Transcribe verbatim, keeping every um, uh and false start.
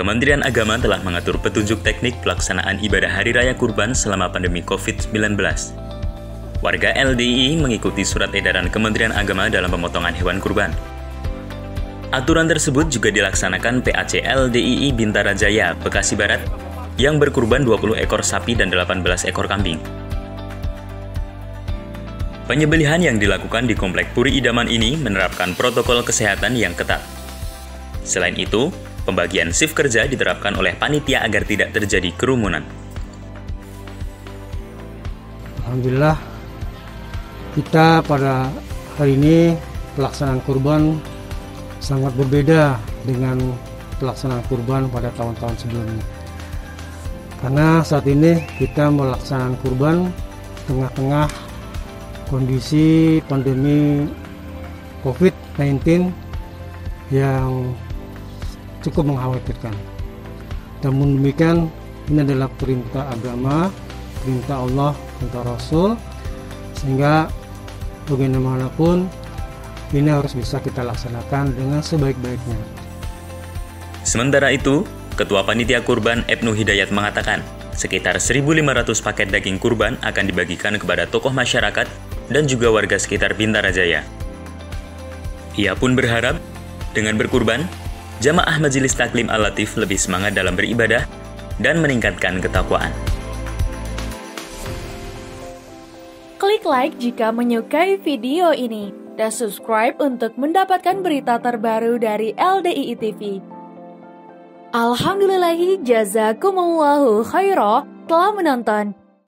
Kementerian Agama telah mengatur petunjuk teknik pelaksanaan ibadah Hari Raya Kurban selama pandemi covid sembilan belas. Warga L D I I mengikuti surat edaran Kementerian Agama dalam pemotongan hewan kurban. Aturan tersebut juga dilaksanakan P A C L D I I Bintara Jaya, Bekasi Barat, yang berkurban dua puluh ekor sapi dan delapan belas ekor kambing. Penyembelihan yang dilakukan di Komplek Puri Idaman ini menerapkan protokol kesehatan yang ketat. Selain itu, pembagian shift kerja diterapkan oleh panitia agar tidak terjadi kerumunan. Alhamdulillah, kita pada hari ini pelaksanaan kurban sangat berbeda dengan pelaksanaan kurban pada tahun-tahun sebelumnya. Karena saat ini kita melaksanakan kurban tengah-tengah kondisi pandemi covid sembilan belas yang cukup mengkhawatirkan. Namun demikian, ini adalah perintah agama, perintah Allah, perintah Rasul, sehingga bagaimanapun ini harus bisa kita laksanakan dengan sebaik-baiknya. Sementara itu, Ketua Panitia Kurban Ibnu Hidayat mengatakan, sekitar seribu lima ratus paket daging kurban akan dibagikan kepada tokoh masyarakat dan juga warga sekitar Bintara Jaya. Ia pun berharap, dengan berkurban, jamaah Majelis Taklim Al-Latif lebih semangat dalam beribadah dan meningkatkan ketakwaan. Klik like jika menyukai video ini, dan subscribe untuk mendapatkan berita terbaru dari L D I I T V. Alhamdulillahi jazakumullahu khairah telah menonton.